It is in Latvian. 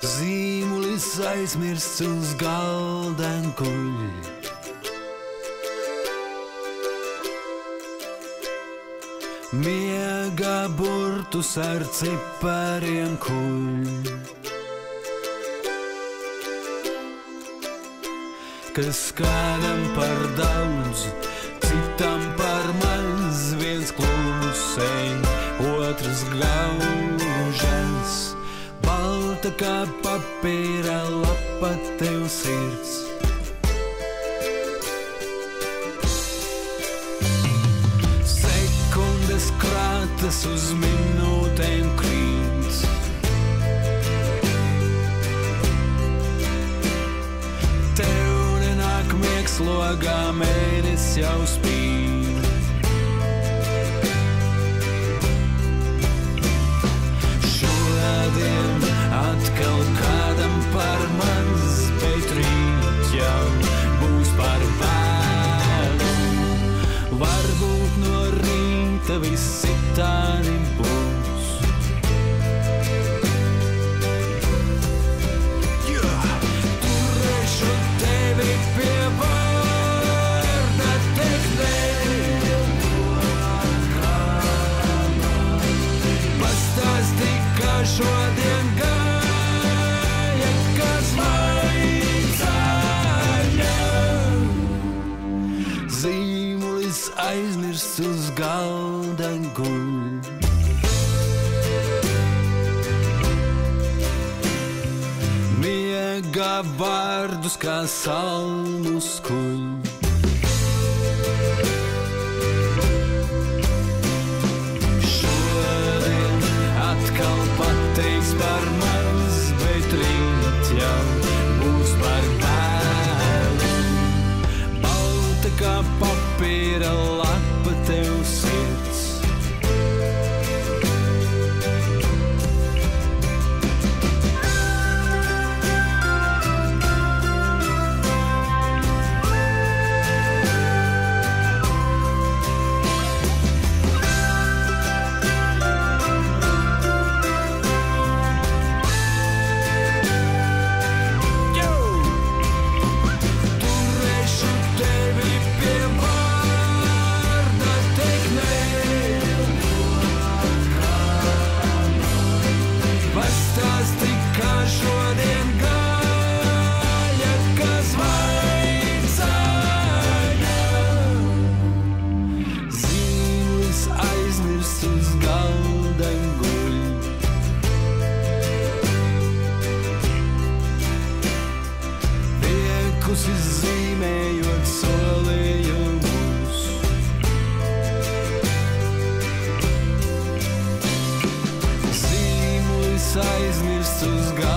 Zīmulis aizmirsts uz galda guļ. Miega burtus ar cipariem kuļ. Kas kādam par daudz, citam par maz, viens klusēj, otrs gaužas. Balta kā papīra lapa tev sirds. Sekundes krātas uz minūtēm krīt. Tev nenāk miegs logā, mēnesis jau spīd. Šodien atkal kādam par maz, bet rīt jau būs par vēlu. Varbūt no rīta viss citādi būs. Turēšu tevi pie vārda, teknē. Pastāsti, kā šodien gāja, kas vajadzāja. Zīmulis aizmirsts uz galda guļ. Miega vārdus kā salmus kuļ. Šodien atkal pateiks par maz, bet rīt jau būs par vēlu. Balta kā papīra lapa tev sirds. Turēšu tevi pie vārda, teknē. Pastāsti, kā šodien gāja, kas vajadzāja. Zīmulis aizmirsts uz galda guļ. Vienkus izzīmējot solījumus. Zīmulis aizmirsts uz galda